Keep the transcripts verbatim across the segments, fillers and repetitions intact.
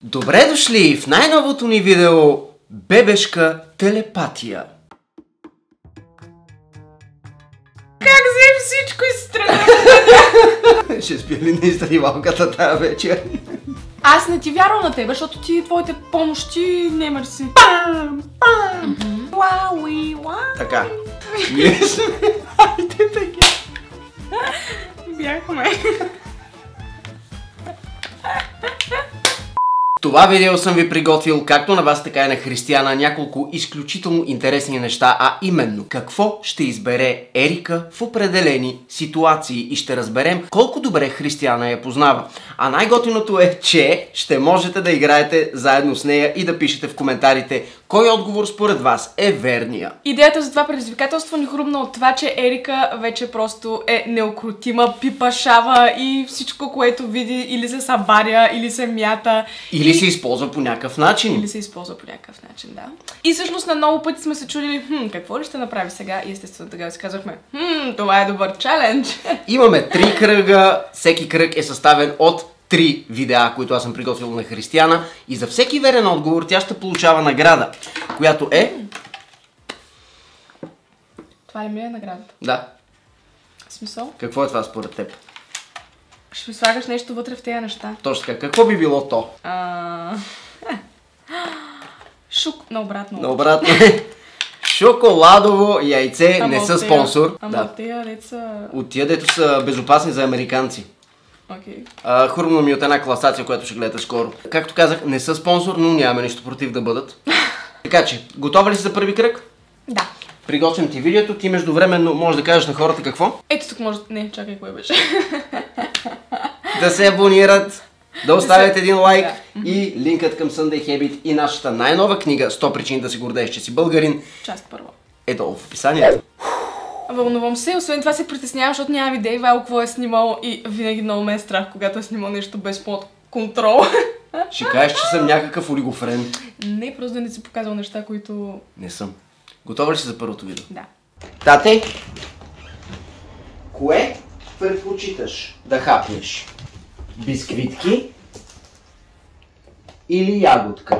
Добре дошли в най-новото ни видео Бебешка телепатия. Как взе всичко изстрелено? Ще спи ли на изтривалката тази вечер? Аз не ти вярвам на тебе, защото ти твоите помощи не мерси. Пам, пам, уауи, уау. Така. Ние сме... Хайде така. Бяхме. Това видео съм ви приготвил както на вас, така и на Християна няколко изключително интересни неща, а именно какво ще избере Ерика в определени ситуации и ще разберем колко добре Християна я познава. А най-готиното е, че ще можете да играете заедно с нея и да пишете в коментарите кой отговор според вас е верния. Идеята за това предизвикателство ни хрумна от това, че Ерика вече просто е неукротима, пипашава и всичко, което види или се събаря, или се мята. Или се използва по някакъв начин. Или се използва по някакъв начин, да. И всъщност на много пъти сме се чудили, хм, какво ли ще направи сега? И естествено тогава си казахме, хм, това е добър чалендж. Имаме три кръга, всеки кръг е съставен от три видеа, които аз съм приготвил на Християна, и за всеки верен отговор тя ще получава награда, която е... Това ли ми е наградата? Да. Смисъл? Какво е това според теб? Ще ми слагаш нещо вътре в тези неща. Точно така. Какво би било то? А... Шук... Наобратно. Наобратно е. Шоколадово яйце, Ама не са от тея- спонсор. Ама Да. от тея деца... От тия, дето са безопасни за американци. Окей. А, хрумна ми от една класация, която ще гледате скоро. Както казах, не са спонсор, но нямаме нищо против да бъдат. Така че, готова ли си за първи кръг? Да. Приготвям ти видеото, ти междувременно можеш да кажеш на хората какво? Ето тук може... Не, чакай, кое беше? Да се абонират, да оставят се- един лайк Да. и линкът към Sunday Habit и нашата най-нова книга сто причини да си гордееш, че си българин Част първа. е долу в описанието. Вълнувам се, освен това се притеснявам, защото нямам идея Ивайло какво е снимал и винаги много ме е страх, когато е снимал нещо без под контрол. Ще кажеш, че съм някакъв олигофрен. Не, просто да не си показал неща, които... Не съм. Готова ли си за първото видео? Да. Тате, кое предпочиташ да хапнеш? Бисквитки или ягодка?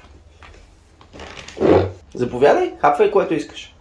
Заповядай, хапвай което искаш.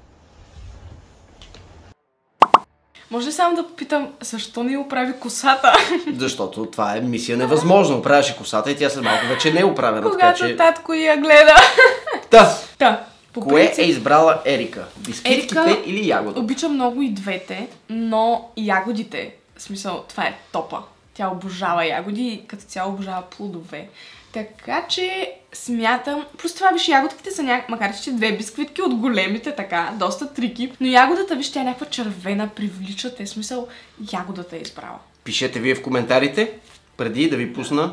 Може ли само да попитам, защо не оправи косата? Защото това е мисия невъзможна. Оправяш и косата и тя след малко вече не е оправена. Така Когато че... татко я гледа. Та, Та, по кое принцип, е избрала Ерика? Бисквитките Ерика или ягода? обича много и двете, но ягодите, в смисъл, това е топа. Тя обожава ягоди и като цяло обожава плодове. Така че смятам, просто това виж, ягодките са някак, макар че две бисквитки от големите, така, доста трики, но ягодата, виж, тя е някаква червена, привлича те, смисъл, ягодата е избрала. Пишете вие в коментарите, преди да ви пусна.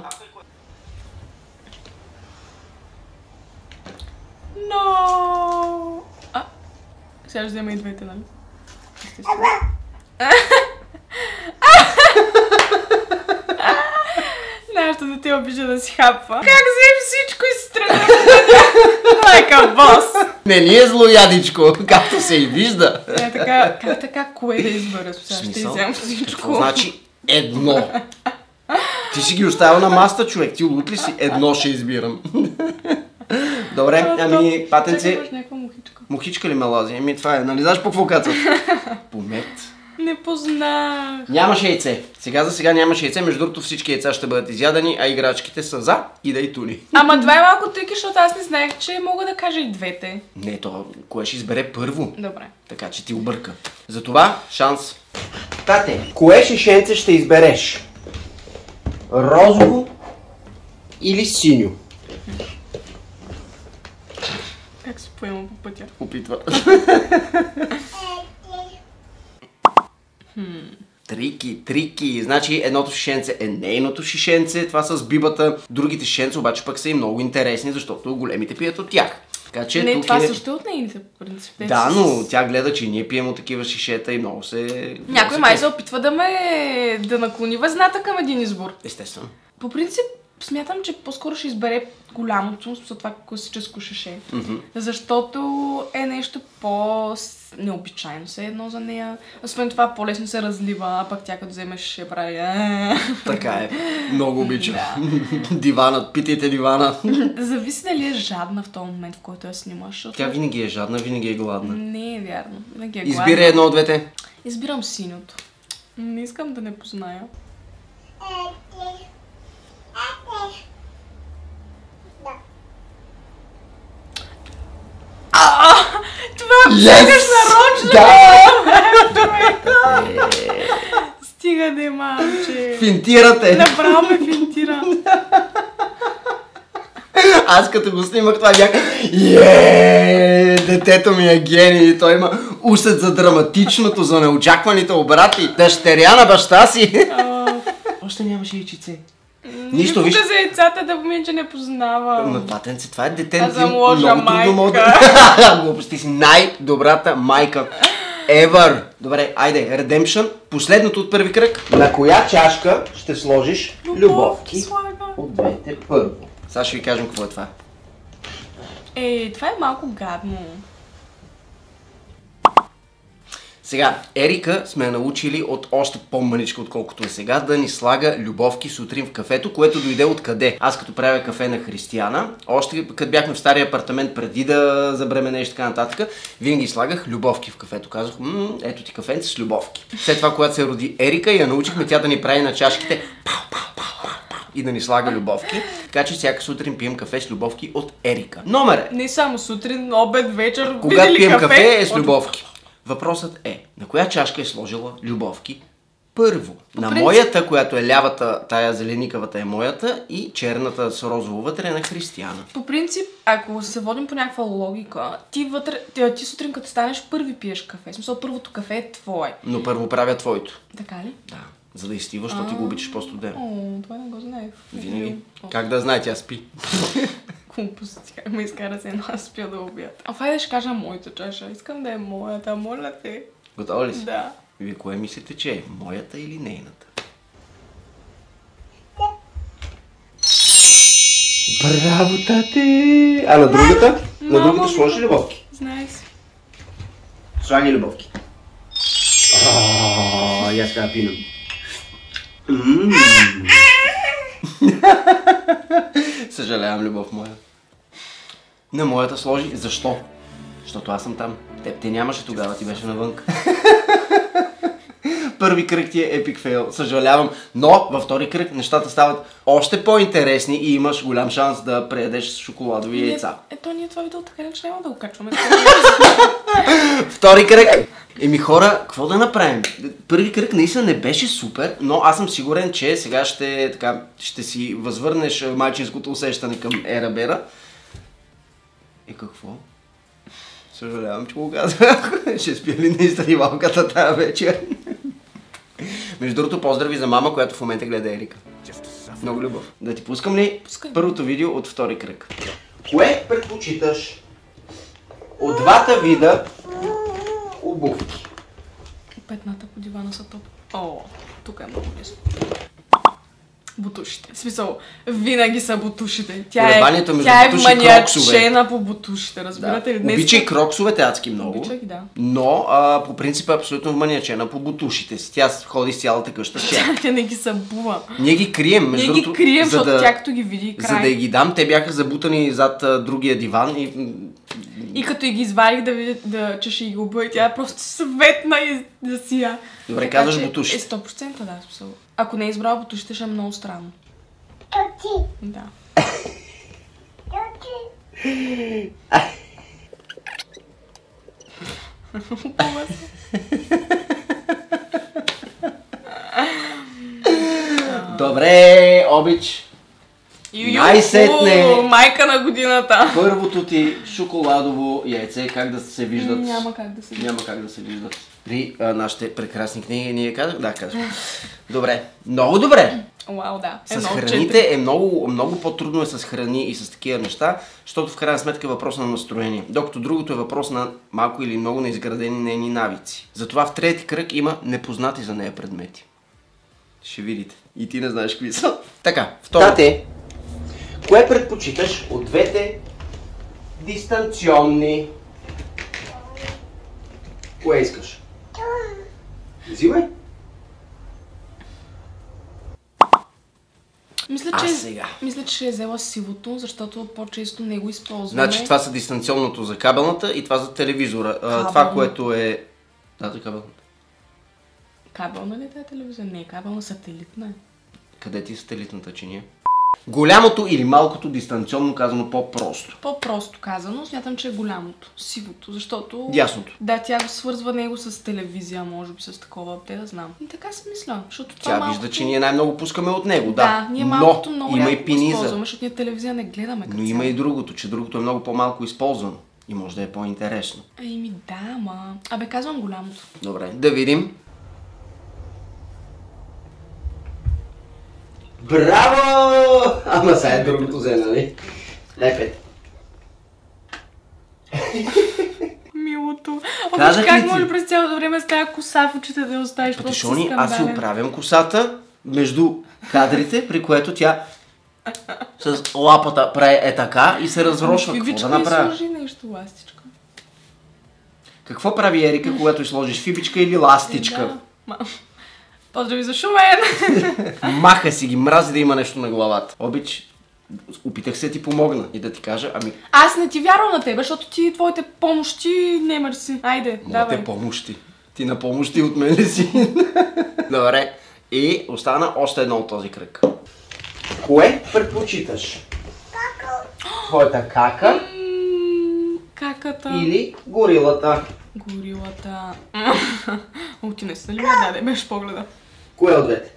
Но... А, сега ще взема и двете, нали? Естествено. Нашето дете обича да си хапва. Как взе всичко изстрелено? Лайка бос! Не ни е злоядичко, както се и вижда. Е, така, как така, кое да избера? Сега ще Смисъл? изям Какво всичко. значи едно? Ти си ги оставил на маста, човек. Ти лут ли си? Едно ще избирам. Добре, ами, патенци. Чакай, имаш някаква мухичка. Мухичка ли ме лази? Ами това е, нали знаеш по какво кацат? Помет. Не познах. Нямаше яйце. Сега за сега нямаше яйце, между другото всички яйца ще бъдат изядани, а играчките са за и да и тули. Ама това е малко трики, защото аз не знаех, че мога да кажа и двете. Не, то кое ще избере първо? Добре. Така че ти обърка. Затова шанс. Тате, кое шишенце ще избереш? Розово или синьо? Как се поема по пътя? Опитва. Трики, трики. Значи едното шишенце е нейното шишенце, това с бибата. Другите шишенца обаче пък са и много интересни, защото големите пият от тях. Така че Не, тук това е... също е от нейните, по принцип. Те Да, с- но тя гледа, че ние пием от такива шишета и много се... много Някой се май кефи. се опитва да ме... да наклони везната към един избор. Естествено. По принцип, смятам, че по-скоро ще избере голямото, за това класическо шеше. Mm-hmm. Защото е нещо по-необичайно се едно за нея. Освен това, по-лесно се разлива, а пък тя като вземеш ще прави... Така е. Много обичам. Да. Диванът, питайте дивана. Зависи дали е жадна в този момент, в който я снимаш. Защото... Тя винаги е жадна, винаги е гладна. Не е вярно. Винаги е гладна. Избирай едно от двете. Избирам синьото. Не искам да не позная. А, това бягаш нарочно! Да! Стига де, мамче! Финтирате! Направо ме финтира. Аз като го снимах това бях... Еее, детето ми е гений. Той има усет за драматичното, за неочакваните обрати. Дъщеря на баща си. Още нямаше яйчице. Нищо, виж... за яйцата да помня, че не познавам. Но патенце, това е дете. Аз съм лоша майка. Глупости си най-добрата майка ever. Добре, айде, Redemption. Последното от първи кръг. На коя чашка ще сложиш любовки от двете първо? Сега ще ви кажем какво е това. Е, това е малко гадно. Сега, Ерика сме научили от още по-мъничка, отколкото е сега, да ни слага любовки сутрин в кафето, което дойде откъде? Аз като правя кафе на Християна, още като бяхме в стария апартамент преди да забременееш и така нататък, винаги слагах любовки в кафето. Казах, м- ето ти кафенце с любовки. След това, когато се роди Ерика, я научихме тя да ни прави на чашките и да ни слага любовки. Така че всяка сутрин пием кафе с любовки от Ерика. Номер е. Не само сутрин, обед, вечер. Когато пием кафе, кафе е с любовки. Въпросът е, на коя чашка е сложила любовки първо? По на принцип... моята, която е лявата, тая зеленикавата е моята и черната с розово вътре е на Християна. По принцип, ако се водим по някаква логика, ти, вътре, ти, ти сутрин като станеш първи пиеш кафе. В смисъл, първото кафе е твое. Но първо правя твоето. Така ли? Да. За да изтива, защото ти го обичаш по-студено. О, това не го знаех. Винаги. Как да знае, тя спи. Глупости, как ме изкара се едно, аз спя да обяд. А хайде ще кажа моята чаша. Искам да е моята, моля те. Готова ли си? Да. Вие кое мислите, че е? Моята или нейната? Браво, тате! А на другата? На другата сложи любовки. Знае си. Слаги любовки. Ааа, и аз сега пинам. Съжалявам, любов моя. На моята сложи. Защо? Защото аз съм там. Теб те нямаше тогава, ти беше навънка. Първи кръг ти е епик фейл. Съжалявам. Но във втори кръг нещата стават още по-интересни и имаш голям шанс да преядеш с шоколадови яйца. Ето ние това видео така не няма да го качваме. Втори кръг. Еми хора, какво да направим? Първи кръг наистина не беше супер, но аз съм сигурен, че сега ще, така, ще си възвърнеш майчинското усещане към Ера Бера. И какво? Съжалявам, че го казах. Ще спя ли на изтривалката тая вечер? Между другото, поздрави за мама, която в момента гледа Ерика. Много любов. Да ти пускам ли Пускай. Първото видео от втори кръг? Кое предпочиташ от двата вида обувки? Петната по дивана са топ. О, тук е много лесно. Бутушите. В смисъл, винаги са бутушите. Тя е, тя е маниачена по бутушите, разбирате ли? Да. Обичай кроксовете адски много, Обичай, да. но а, по принцип е абсолютно маниачена по бутушите си. Тя ходи с цялата къща с тях. Тя не ги събува. Ние ги крием, между Ние ги крием, за защото да, тя като ги види край. За да ги дам, те бяха забутани зад а, другия диван и... И като и ги извадих да видя, да, че ще ги обува и тя е просто светна и да сия. Добре, така, казваш че бутушите. Е сто процента да, смисъл. Ако не е избрала бутушите, ще е много странно. Да. Добре, обич. Най-сетне майка на годината. Първото ти шоколадово яйце, как да се виждат? Няма как да се виждат. Няма как да се виждат. При а, нашите прекрасни книги ние казах? Да, казах. Добре. Много добре. Вау, да. С храните е много, много по-трудно е с храни и с такива неща, защото в крайна сметка е въпрос на настроение. Докато другото е въпрос на малко или много неизградени нейни навици. Затова в трети кръг има непознати за нея предмети. Ще видите. И ти не знаеш какви са. Така, второ. Тате, Кое предпочиташ от двете дистанционни? Кое искаш? Взимай. Мисля, А че, сега? мисля, че ще е взела сивото, защото по-често не го използваме. Значи това са дистанционното за кабелната и това за телевизора. А, Кабелна. това, което е... Да, за кабелната. Кабелна ли е тази телевизия? Не, кабелна, сателитна е. Къде ти е сателитната чиния? Голямото или малкото дистанционно, казано по-просто. По-просто казано, смятам, че е голямото. Сивото, защото... Дясното. Да, тя го свързва него с телевизия, може би с такова, те да знам. И така си мисля, защото това Тя малкото... вижда, че ние най-много пускаме от него, да. Да, ние малкото Но много има рядко и го пиниза. използваме, защото ние телевизия не гледаме. Но има и другото, че другото е много по-малко използвано. И може да е по-интересно. Еми да, ма... Абе, казвам голямото. Добре, да видим. Браво! Ама сега е другото взе, нали? Дай пет. Милото. Казах Обаче ли как ти? може през цялото време с тази коса в очите да я оставиш? Просто Пътешони, си аз си скандален. оправям косата между кадрите, при което тя с лапата прави е така и се разрошва. Какво Фибичка да и направя? сложи нещо, ластичка. Какво прави Ерика, когато й сложиш фибичка или ластичка? Да. Ма... Поздрави за Шумен! Маха си ги, мрази да има нещо на главата. Обич, опитах се да ти помогна и да ти кажа, ами... Аз не ти вярвам на тебе, защото ти твоите помощи не мерси. Айде, давай. Моите помощи. Ти на помощи от мен ли си? Добре. И остана още едно от този кръг. Кое предпочиташ? Кака. Твоята кака М, Каката. или горилата? Горилата. О, ти наистина ли ме даде? Беше погледа. Кое от двете?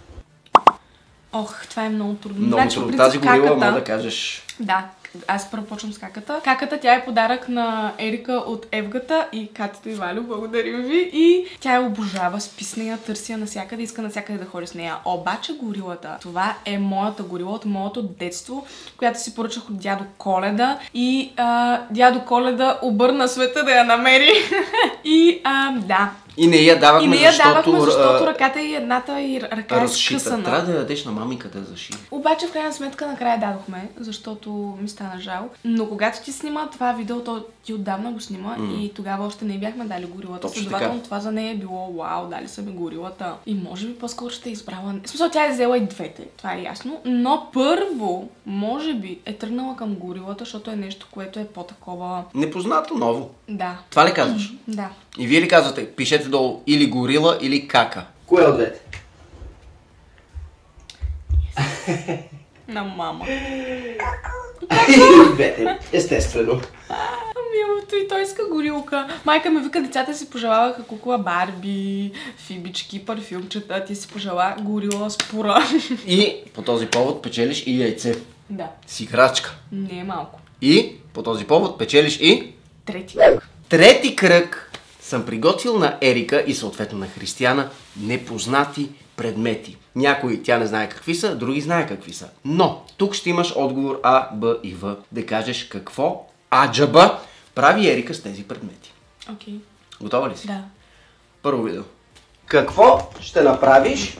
Ох, това е много трудно. Много Значи, по трудно. принцип, Тази горила каката- мога да кажеш... Да, аз първо почвам с каката. Каката, тя е подарък на Ерика от Евгата и Катето и Валю, благодарим ви. И тя я обожава, спи с нея, търси я навсякъде, иска навсякъде да ходи с нея. Обаче горилата, това е моята горила от моето детство, която си поръчах от дядо Коледа. И а, дядо Коледа обърна света да я намери. И а, да. И не я давахме, И не я защото, давахме, защото а, ръката и едната и ръка е разшита. скъсана. Трябва да я дадеш на мамика да я зашие. Обаче в крайна сметка накрая дадохме, защото ми стана жал. Но когато ти снима това видео, то ти отдавна го снима Mm. и тогава още не бяхме дали горилата. Точно Следователно така. това за нея е било вау, дали са ми горилата. И може би по-скоро ще е избрала... В смисъл, тя е взела и двете, това е ясно. Но първо, може би, е тръгнала към горилата, защото е нещо, което е по-такова... Непознато ново. Да. Това ли казваш? Да. И вие ли казвате, пишете долу или горила, или кака? Кое от двете? На мама. Двете, естествено. Милото, и той иска горилка. Майка ми вика, децата си пожелаваха кукла Барби, фибички, парфюмчета, ти си пожела горила с пура. И по този повод печелиш и яйце. Да, С играчка. не е малко. И по този повод печелиш и... Трети кръг. Трети кръг съм приготвил на Ерика и съответно на Християна непознати предмети. Някои тя не знае какви са, други знае какви са. Но тук ще имаш отговор А, Б и В. Да кажеш какво аджаба прави Ерика с тези предмети. Окей. Готова ли си? Да. Първо видео. Какво ще направиш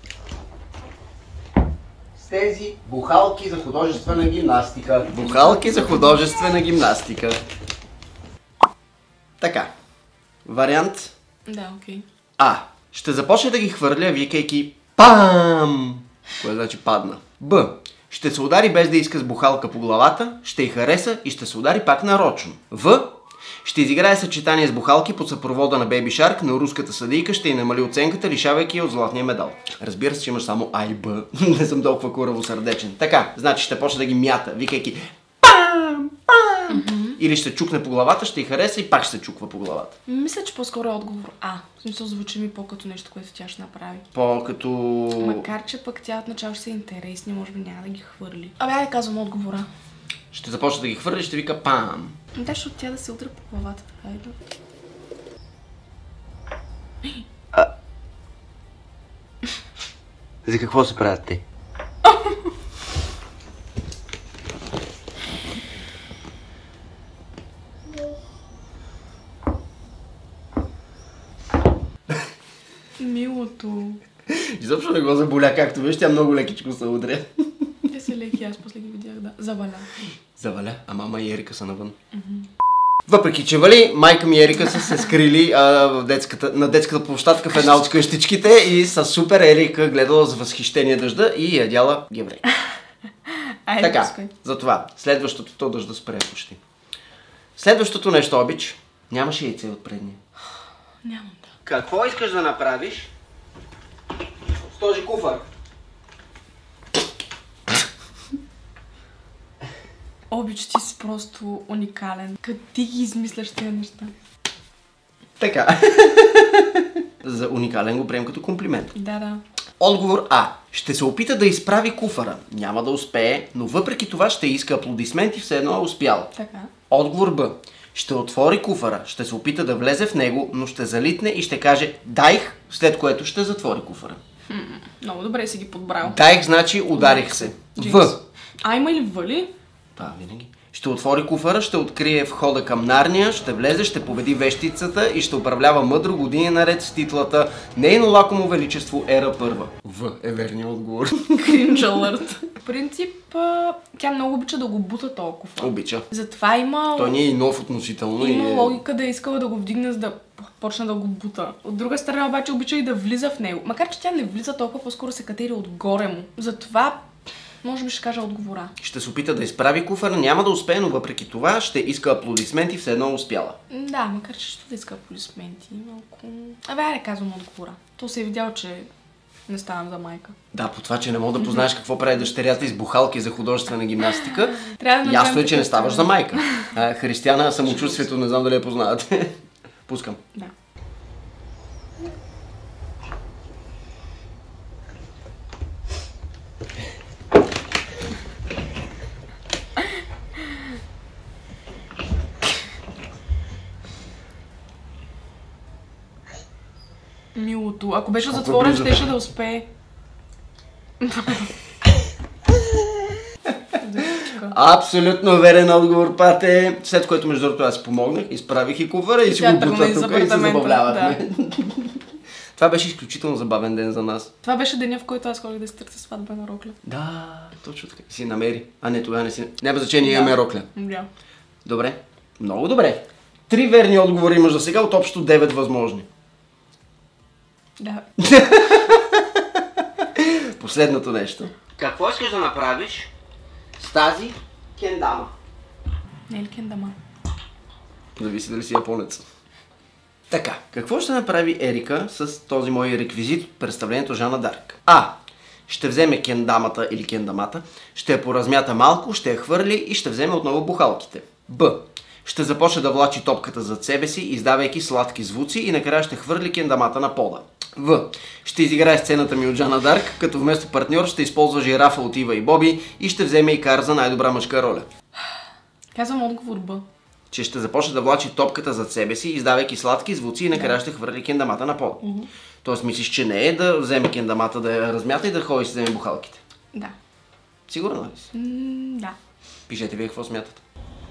с тези бухалки за художествена гимнастика? Бухалки за художествена гимнастика. Така. Вариант Да, окей. А. Ще започне да ги хвърля, викайки ПАМ! Кое значи падна. Б. Ще се удари без да иска с бухалка по главата, ще й хареса и ще се удари пак нарочно. В. Ще изиграе съчетание с бухалки под съпровода на Baby Shark, но руската съдийка ще й намали оценката, лишавайки я от златния медал. Разбира се, че имаш само А и Б. Не съм толкова кураво сърдечен. Така, значи ще почне да ги мята, викайки ПАМ! ПАМ! Mm-hmm. Или ще чукне по главата, ще й хареса и пак ще се чуква по главата. Мисля, че по-скоро е отговор А. В смисъл, звучи ми по-като нещо, което тя ще направи. По-като... Макар, че пък тя отначало ще са интересни, може би няма да ги хвърли. Абе, айде казвам отговора. Ще започне да ги хвърли и ще вика ПАМ! Да, защото тя да се удря по главата, така и да. За какво се правят те? Милото. Изобщо не го заболя, както виж, тя много лекичко се удря. Те са леки, аз после ги видях, да. Да, заваля. Заваля, а мама и Ерика са навън. Въпреки че Вали, майка ми и Ерика са се скрили а, в детската, на детската площадка в една от къщичките и са супер. Ерика гледала с възхищение дъжда и ядяла геврей. Айде, Така, пускай. затова следващото, то дъжда спре почти. Следващото нещо, обич, нямаше яйце от предния. Нямам да. Какво искаш да направиш с този куфар? Обич, ти си просто уникален. Като ти ги измисляш тези неща. Така. За уникален го прием като комплимент. Да, да. Отговор А. Ще се опита да изправи куфара. Няма да успее, но въпреки това ще иска аплодисменти, все едно е успял. Така. Отговор Б. Ще отвори куфара, ще се опита да влезе в него, но ще залитне и ще каже «дайх», след което ще затвори куфара. Хм, много добре си ги подбрал. Дайх значи ударих се. Джинс. В. А, има ли вали? Да, винаги. Ще отвори куфара, ще открие входа към Нарния, ще влезе, ще победи вещицата и ще управлява мъдро години наред с титлата Нейно лакомо величество ера първа. В е верният отговор. Кринж алърт. В принцип, а, тя много обича да го бута толкова. Обича. Затова има... Той не е и нов относително. Има и е... логика да е искала да го вдигне, за да почне да го бута. От друга страна обаче обича и да влиза в него. Макар че тя не влиза толкова, по-скоро се катери отгоре му. Затова, може би ще кажа отговора. Ще се опита да изправи куфара, няма да успее, но въпреки това ще иска аплодисменти, все едно успяла. Да, макар че ще да иска аплодисменти. Малко... Абе, айде казвам отговора. То се е видял, че не ставам за майка. Да, по това, че не мога да познаеш какво прави дъщерята из бухалки за художествена гимнастика, Трябва да ясно е, че не така ставаш за майка. А, Християна, самочувствието, не знам дали я познавате. Пускам. Да. Милото. Ако беше Колко е затворен, близо. щеше да успее. Абсолютно верен отговор, Пате. След което, между другото, аз помогнах, изправих и куфара и си Тя го тръгна бута из тук и се апартамента, забавлявахме. Това беше изключително забавен ден за нас. Това беше деня, в който аз ходих да си търся сватба на Рокля. Да, точно така. Си намери. А не, тогава не си... Няма значение, имаме рокля. Да. Добре. Много добре. Три верни отговори имаш за сега от общо девет възможни. Да. Последното нещо. Какво искаш да направиш с тази кендама? Не е ли кендама? Зависи дали си японец. Така, какво ще направи Ерика с този мой реквизит от представлението Жана Дарк? А. Ще вземе кендамата или кендамата, ще я поразмята малко, ще я хвърли и ще вземе отново бухалките. Б. Ще започне да влачи топката зад себе си, издавайки сладки звуци и накрая ще хвърли кендамата на пода. В. Ще изиграе сцената ми от Жана Дарк, като вместо партньор ще използва жирафа от Ива и Боби и ще вземе Икар за най-добра мъжка роля. Казвам отговор Б. Че ще започне да влачи топката зад себе си, издавайки сладки звуци и накрая ще хвърли кендамата на пода. Mm-hmm. Тоест мислиш, че не е да вземе кендамата, да я размята и да ходи и си вземе бухалките. Да. Сигурно ли си? М, да. Пишете вие какво смятате.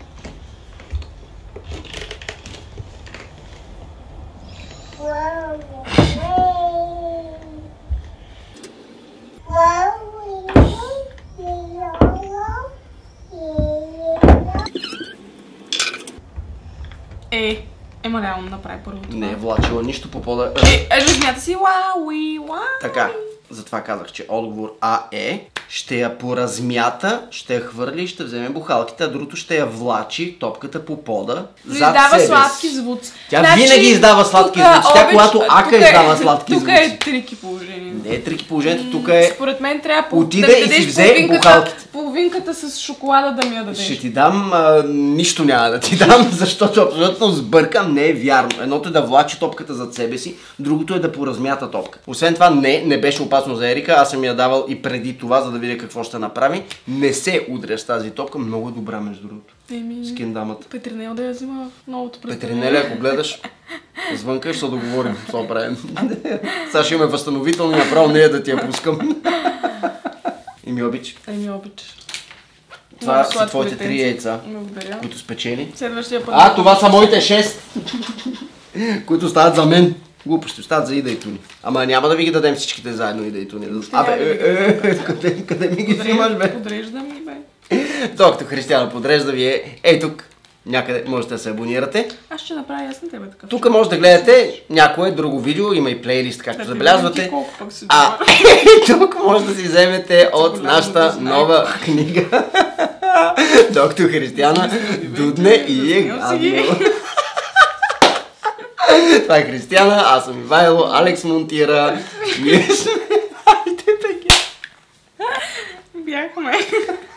Е, ема реално направи първото. Не е влачила нищо по пода. Е, е, смята си, уауи, уау. Така, затова казах, че отговор А е ще я поразмята, ще я хвърли и ще вземе бухалките, а другото ще я влачи топката по пода Но зад издава себе си. сладки звуци. Тя винаги издава сладки тука, звуци. Тя обич, когато ака тука е- издава сладки тука звуци. е трики положение. Не е трики положението, тук е... Според мен трябва по- Отиде да ми и си дадеш взе половинката, бухалките. половинката с шоколада да ми я дадеш. Ще ти дам, а, нищо няма да ти дам, защото абсолютно сбъркам, не е вярно. Едното е да влачи топката зад себе си, другото е да поразмята топка. Освен това, не, не беше опасно за Ерика, аз съм я давал и преди това, за да видя какво ще направи. Не се удря с тази топка, много добра между другото. Еми, С кендамата. Петринел да я взима в новото представление. Петринеля, ако гледаш, звънка и ще се договорим, какво правим. Сега ще имаме възстановителни, направо нея да ти я пускам. И ми обич. Еми, обичаш. Това Много са сладко твоите детенце. три яйца, Благодаря. които спечели. Следващия път. А, това са моите шест, които стават за мен. Глупости, стават за Ида и Туни. Ама няма да ви ги дадем всичките заедно, Ида и Туни. Ще Абе, няма да е, ви ги е, е, къде, къде ми ги взимаш, бе? Подреждам ми, бе. Докато Християна подрежда, вие ей тук някъде можете да се абонирате. Аз ще направя ясно тебе така. Тук може да гледате някое друго видео, има и плейлист, както Да, забелязвате. колко пък си А тук може да си вземете от нашата нова книга. Доктор Християна дудне и е гадно. Това е Християна, аз съм Ивайло, Алекс монтира. Ние сме... Бяхме.